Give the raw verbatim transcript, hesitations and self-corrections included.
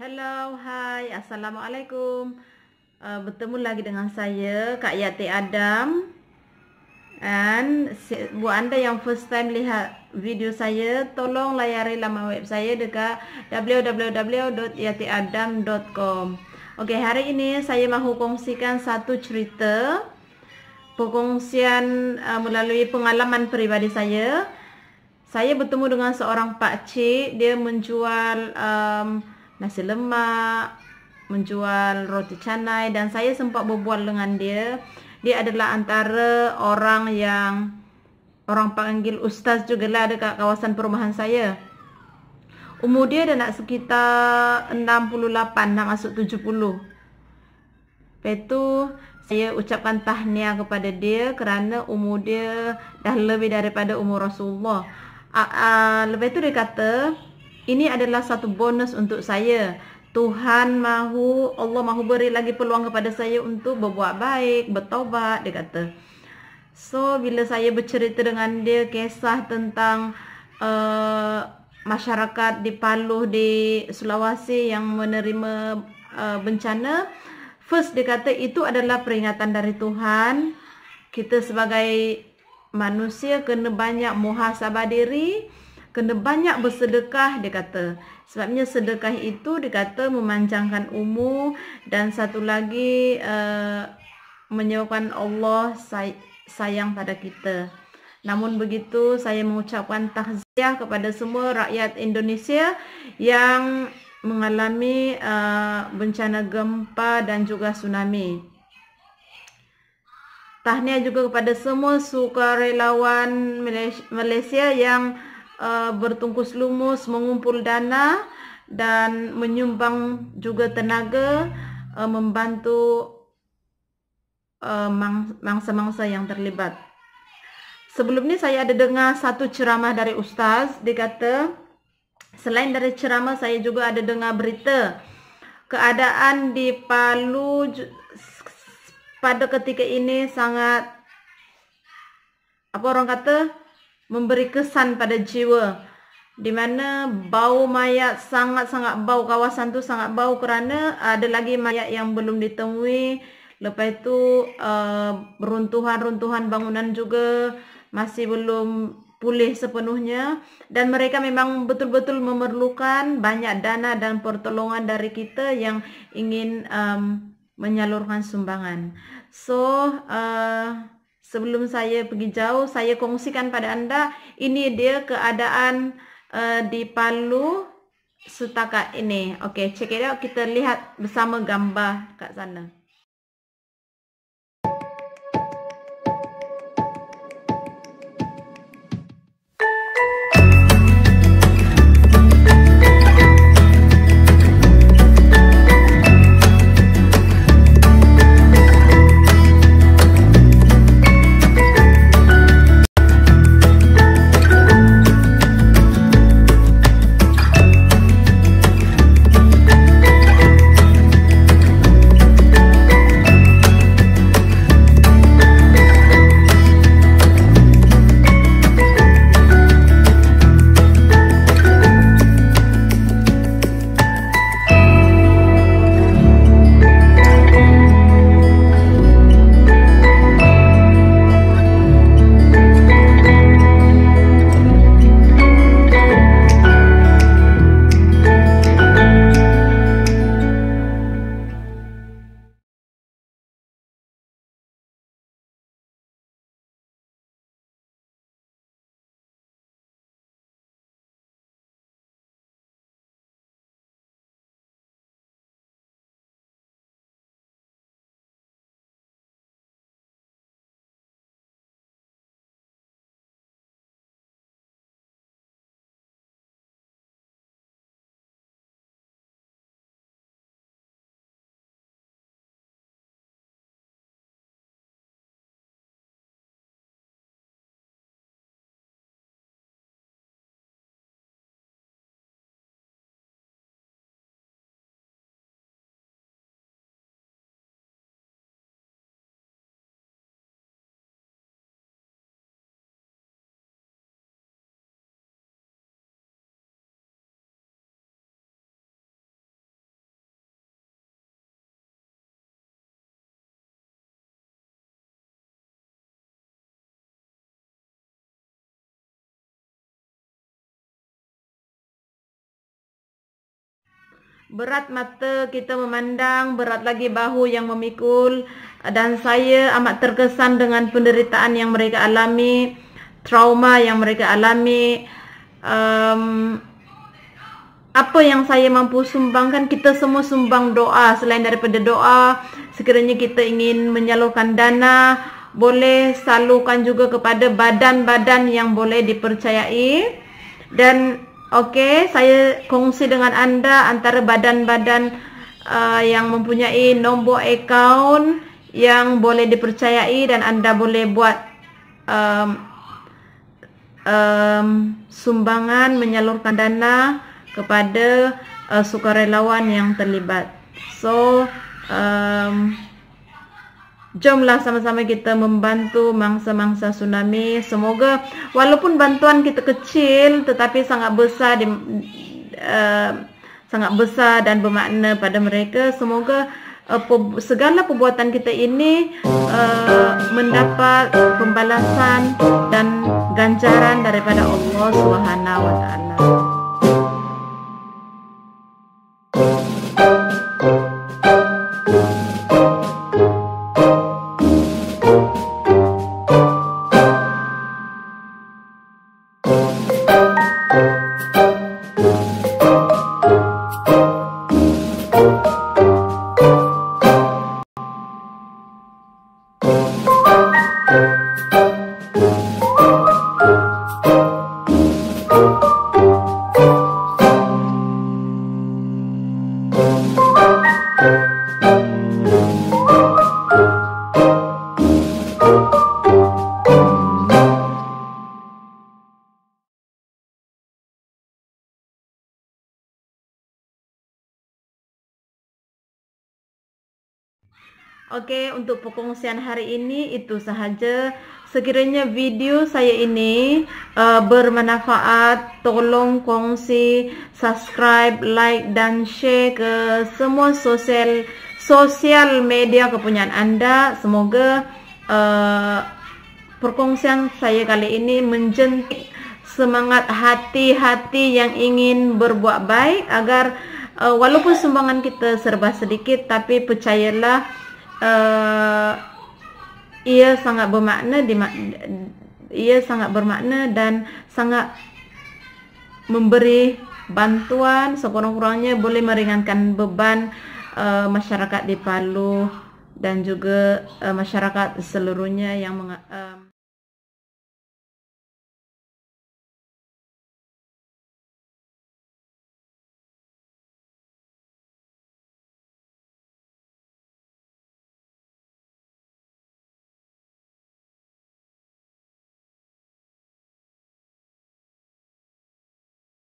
Hello, hai, Assalamualaikum. uh, Bertemu lagi dengan saya, Kak Yati Adam. And buat anda yang first time lihat video saya, tolong layari laman web saya dekat w w w dot yati adam dot com. Okey, hari ini saya mahu kongsikan satu cerita perkongsian uh, melalui pengalaman peribadi saya. Saya bertemu dengan seorang pakcik, dia menjual um, nasi lemak, menjual roti canai, dan saya sempat berbual dengan dia. Dia adalah antara orang yang orang panggil ustaz jugalah dekat kawasan perumahan saya. Umur dia dah nak sekitar enam puluh lapan, nak masuk tujuh puluh. Lepas tu saya ucapkan tahniah kepada dia kerana umur dia dah lebih daripada umur Rasulullah. Uh, uh, lepas tu dia kata, ini adalah satu bonus untuk saya. Tuhan mahu, Allah mahu beri lagi peluang kepada saya untuk berbuat baik, bertaubat, dia kata. So, bila saya bercerita dengan dia kisah tentang uh, masyarakat di Paluh, di Sulawesi yang menerima uh, bencana, first dia kata itu adalah peringatan dari Tuhan. Kita sebagai manusia kena banyak muhasabah diri, kena banyak bersedekah, dia kata. Sebabnya sedekah itu dia kata memanjangkan umur, dan satu lagi uh, menyebabkan Allah say sayang pada kita. Namun begitu, saya mengucapkan takziah kepada semua rakyat Indonesia yang mengalami uh, bencana gempa dan juga tsunami. Tahniah juga kepada semua sukarelawan Malaysia yang uh, bertungkus lumus mengumpul dana dan menyumbang juga tenaga uh, membantu uh, mangsa-mangsa yang terlibat. Sebelum ni saya ada dengar satu ceramah dari ustaz. Dia kata, selain dari ceramah saya juga ada dengar berita keadaan di Paluh pada ketika ini sangat, apa orang kata, memberi kesan pada jiwa, di mana bau mayat sangat-sangat bau. Kawasan tu sangat bau kerana ada lagi mayat yang belum ditemui. Lepas itu runtuhan-runtuhan uh, bangunan juga masih belum pulih sepenuhnya, dan mereka memang betul-betul memerlukan banyak dana dan pertolongan dari kita yang ingin um, menyalurkan sumbangan. So uh, sebelum saya pergi jauh, saya kongsikan pada anda, ini dia keadaan uh, di Paluh setakat ini. Okey, check it out. Kita lihat bersama gambar kat sana. berat mata kita memandang, berat lagi bahu yang memikul, dan saya amat terkesan dengan penderitaan yang mereka alami, trauma yang mereka alami. Um, apa yang saya mampu sumbangkan, kita semua sumbang doa. Selain daripada doa, sekiranya kita ingin menyalurkan dana, boleh salurkan juga kepada badan-badan yang boleh dipercayai. Dan okey, saya kongsi dengan anda antara badan-badan uh, yang mempunyai nombor akaun yang boleh dipercayai, dan anda boleh buat um, um, sumbangan menyalurkan dana kepada uh, sukarelawan yang terlibat. So, um, jomlah sama-sama kita membantu mangsa-mangsa tsunami. Semoga walaupun bantuan kita kecil tetapi sangat besar di, uh, sangat besar dan bermakna pada mereka. Semoga uh, segala perbuatan kita ini uh, mendapat pembalasan dan ganjaran daripada Allah Subhanahu wa taala. Okey, untuk perkongsian hari ini itu sahaja. Sekiranya video saya ini uh, bermanfaat, tolong kongsi, subscribe, like dan share ke semua sosial sosial media kepunyaan anda. Semoga uh, perkongsian saya kali ini menjentik semangat hati-hati yang ingin berbuat baik, agar uh, walaupun sumbangan kita serba sedikit, tapi percayalah, Uh, ia sangat bermakna, di, ia sangat bermakna dan sangat memberi bantuan, sekurang-kurangnya boleh meringankan beban uh, masyarakat di Palu dan juga uh, masyarakat seluruhnya yang meng, uh,